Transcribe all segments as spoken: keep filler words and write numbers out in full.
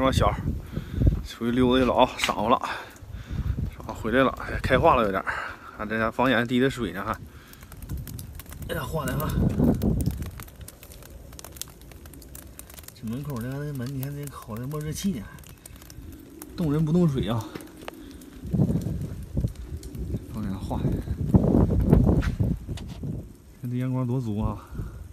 光小，出去溜达去了啊，晌午了，晌午回来了，开化了有点。看这家房檐滴的水呢，哈，哎呀，晃的哈。这门口的那门，你看这烤的冒热气呢，动人不动水啊。房檐晃的，看这阳光多足啊！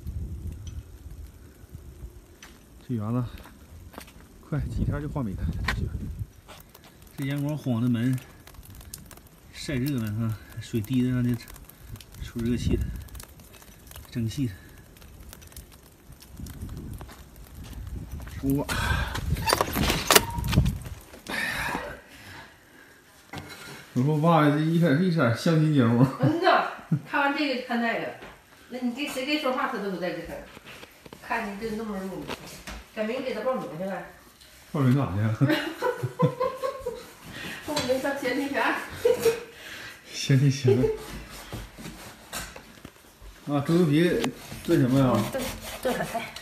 这园子快几天就换没了。这阳光晃的门晒热了哈，水滴的让这出热气了，蒸汽。锅，我说爸，这一色一色相亲节目。 嗯呐，看完这个就看那个，那你跟谁跟说话他都不在这块儿，看你这那么入迷，赶明给他报名去呗。 报名干啥去？ 报名上闲庭园。 闲庭园。啊，猪油皮炖什么呀？ 炖炖海菜。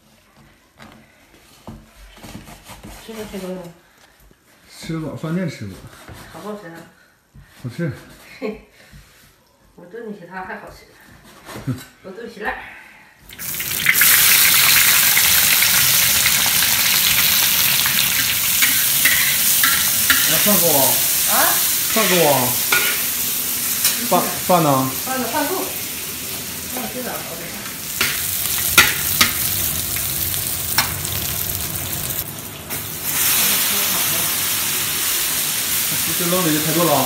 吃没吃过呢？ 吃过，饭店吃过。 好不好吃啊？ 好吃。 嘿，我炖比其他还好吃。我炖皮赖。 那饭够啊？ 啊？ 饭够啊？饭饭呢？ 饭呢？饭够。那我这咋搞的？ 这扔里太多了啊！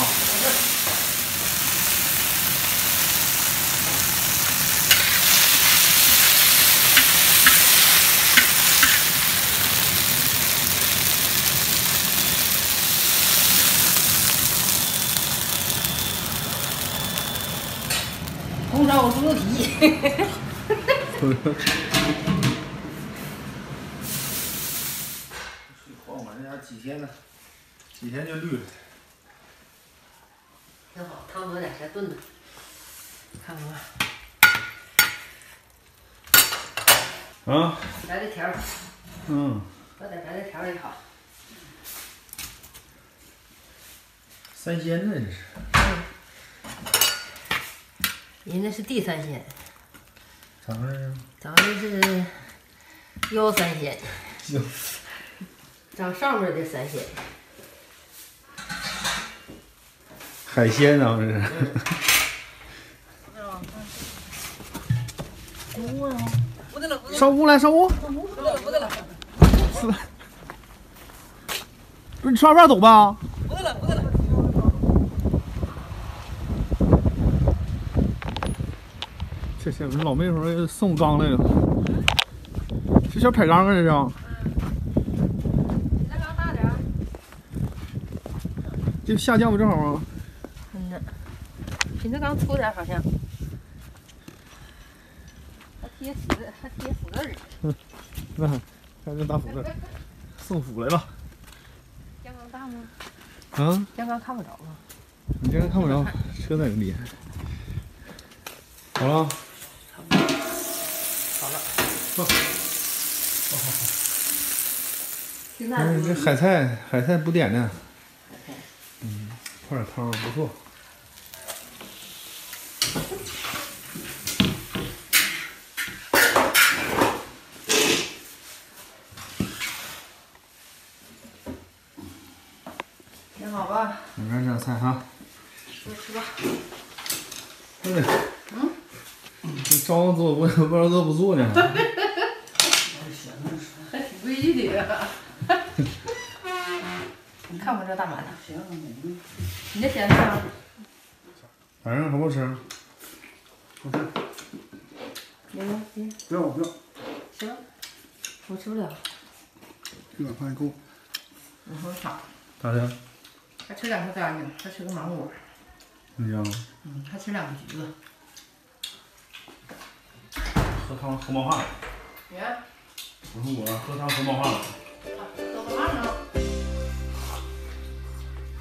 红烧猪肉皮。 水晃我这家几天呢？几天就绿了。 挺好，汤多点才炖的。看看吧。 啊？ 来个条儿。 嗯。 搁点白菜条儿也好。 三鲜呢这是。 人家是地三鲜。 咋回事？ 咱们是腰三鲜。 行。 长上面的三鲜。 海鲜啊，这是。上屋来，上屋。 不得了，不得了。 是吧？不是你吃完饭走吧？ 不得了，不得了。 这这老妹夫送缸来了，这小排缸啊，这是。 你那缸大点儿。 这下降不正好吗？ 嗯呐，比那缸粗点好像。还贴福字，还贴福字儿。 嗯，那看这大福字，送福来了。 阳缸大吗？ 啊？ 阳缸看不着吗？ 你这个看不着，车在里。好了。 差不多。好了。 好。好好好。 现在嗯，这海菜，海菜不点呢。嗯，泡点汤不错。 挺好吧？ 两边这样菜哈。 多吃吧。 对。 嗯。 这招呼做不不知道做不做呢？ 还挺规矩的。你看我这大馒头。行。你这咸菜。 反正好不好吃？ 好吃。行吗？行。 不要不要。 行。我吃不了。 这碗饭够。 我说少。 咋的？ 还吃两个干净，还吃个芒果。 你这样。 嗯，还吃两个橘子。 喝汤喝冒汗了。 你看。 我说我喝汤喝冒汗了。 喝冒汗了。